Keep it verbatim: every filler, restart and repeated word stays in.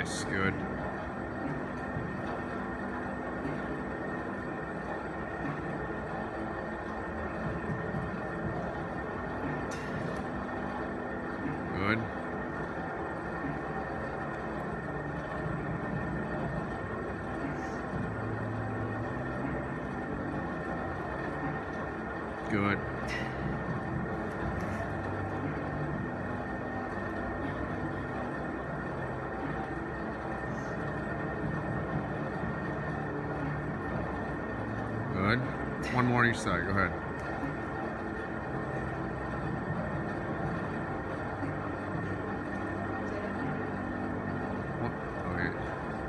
Nice, good. Good. Good. Good. One more on each side. Go ahead.